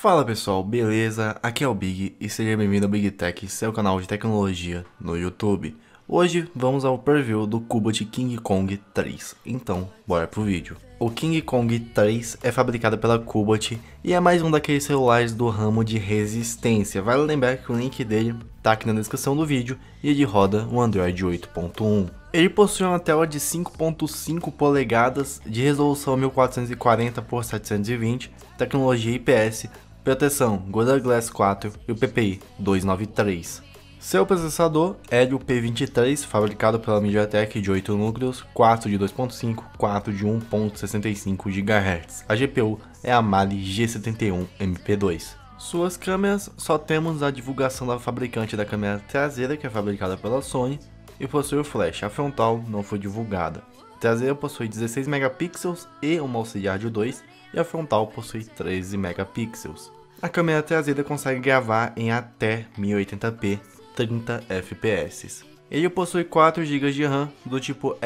Fala pessoal, beleza? Aqui é o Big e seja bem-vindo ao Big Tech, seu canal de tecnologia no YouTube. Hoje vamos ao preview do Kubot King Kong 3, então bora pro vídeo. O King Kong 3 é fabricado pela Kubot e é mais um daqueles celulares do ramo de resistência. Vale lembrar que o link dele tá aqui na descrição do vídeo e ele roda o Android 8.1. Ele possui uma tela de 5.5 polegadas de resolução 1440 por 720, tecnologia IPS, proteção Gorilla Glass 4 e o PPI 293. Seu processador é o P23, fabricado pela MediaTek de 8 núcleos, 4 de 2.5, 4 de 1.65 GHz. A GPU é a Mali G71 MP2. Suas câmeras, só temos a divulgação da fabricante da câmera traseira, que é fabricada pela Sony, e possui o flash. A frontal não foi divulgada. A traseira possui 16 megapixels e uma auxiliar de 2, e a frontal possui 13 megapixels. A câmera traseira consegue gravar em até 1080p 30 fps. Ele possui 4 GB de RAM do tipo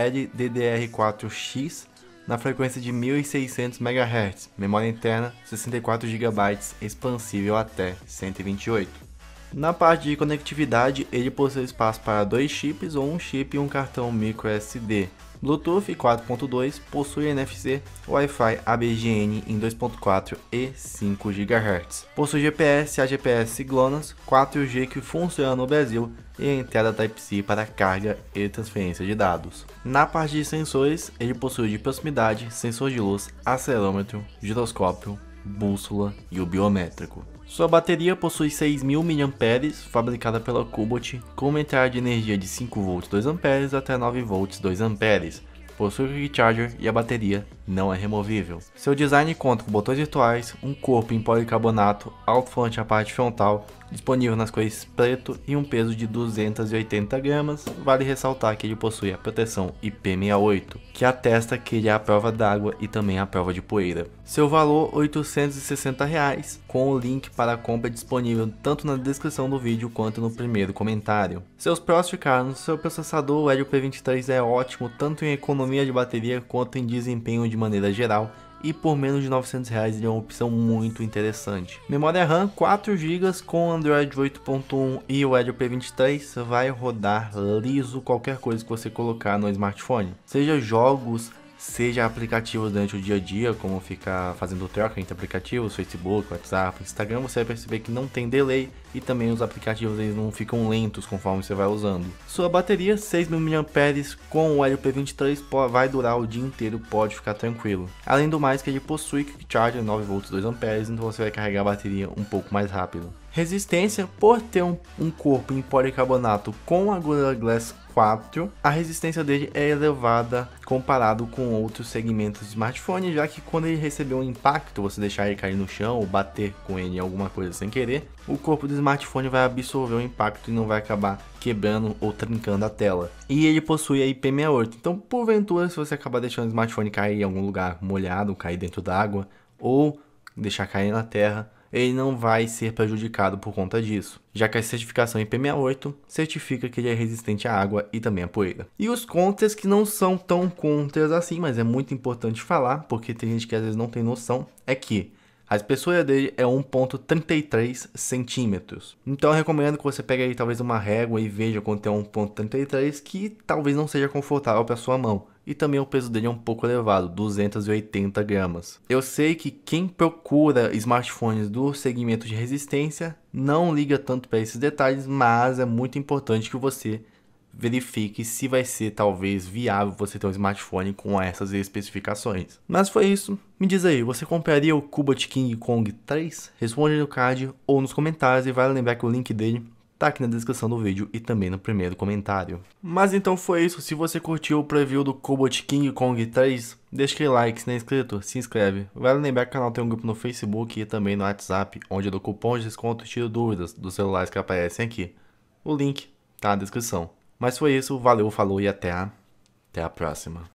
LDDR4X na frequência de 1600 MHz, memória interna 64 GB, expansível até 128. Na parte de conectividade, ele possui espaço para 2 chips ou um chip e um cartão microSD. Bluetooth 4.2, possui NFC, Wi-Fi ABGN em 2.4 e 5 GHz. Possui GPS, AGPS GLONASS, 4G que funciona no Brasil e a entrada Type-C para carga e transferência de dados. Na parte de sensores, ele possui de proximidade, sensor de luz, acelerômetro, giroscópio, bússola e o biométrico. Sua bateria possui 6.000 mAh, fabricada pela Kubot, com uma entrada de energia de 5V 2A até 9V 2A. Possui Quick Charger e a bateria não é removível. Seu design conta com botões virtuais, um corpo em policarbonato, alto-falante na parte frontal, disponível nas cores preto e um peso de 280 gramas. Vale ressaltar que ele possui a proteção IP68, que atesta que ele é à prova d'água e também à prova de poeira. Seu valor R$ 860, com o link para a compra disponível tanto na descrição do vídeo quanto no primeiro comentário. Seus prós ficaram: seu processador, o Helio P23, é ótimo tanto em economia de bateria quanto em desempenho de maneira geral, e por menos de R$ 900 ele é uma opção muito interessante. Memória RAM 4 GB com Android 8.1 e o Helio P23 vai rodar liso qualquer coisa que você colocar no smartphone, seja jogos, seja aplicativos durante o dia a dia, como ficar fazendo troca entre aplicativos, Facebook, WhatsApp, Instagram. Você vai perceber que não tem delay e também os aplicativos eles não ficam lentos conforme você vai usando. Sua bateria 6.000 mAh com o Helio P23 vai durar o dia inteiro, pode ficar tranquilo. Além do mais que ele possui Quick Charger 9V 2A, então você vai carregar a bateria um pouco mais rápido. Resistência, por ter um corpo em policarbonato com a Gorilla Glass 4, a resistência dele é elevada comparado com outros segmentos de smartphone, já que quando ele receber um impacto, você deixar ele cair no chão ou bater com ele em alguma coisa sem querer, o corpo do smartphone vai absorver o impacto e não vai acabar quebrando ou trincando a tela. E ele possui a IP68, então porventura se você acabar deixando o smartphone cair em algum lugar molhado, cair dentro d'água ou deixar cair na terra, ele não vai ser prejudicado por conta disso, já que a certificação IP68 certifica que ele é resistente à água e também à poeira. E os contras, que não são tão contras assim, mas é muito importante falar, porque tem gente que às vezes não tem noção, é que a espessura dele é 1.33 centímetros. Então eu recomendo que você pegue aí talvez uma régua e veja quanto é 1.33, que talvez não seja confortável para sua mão. E também o peso dele é um pouco elevado, 280 gramas. Eu sei que quem procura smartphones do segmento de resistência não liga tanto para esses detalhes, mas é muito importante que você verifique se vai ser talvez viável você ter um smartphone com essas especificações. Mas foi isso. Me diz aí, você compraria o Kubot King Kong 3? Responde no card ou nos comentários, e vale lembrar que o link dele tá aqui na descrição do vídeo e também no primeiro comentário. Mas então foi isso. Se você curtiu o preview do Kubot King Kong 3, deixa aquele like. Se não é inscrito, se inscreve. Vale lembrar que o canal tem um grupo no Facebook e também no WhatsApp, onde eu dou cupons de desconto e tiro dúvidas dos celulares que aparecem aqui. O link tá na descrição. Mas foi isso, valeu, falou e até a próxima.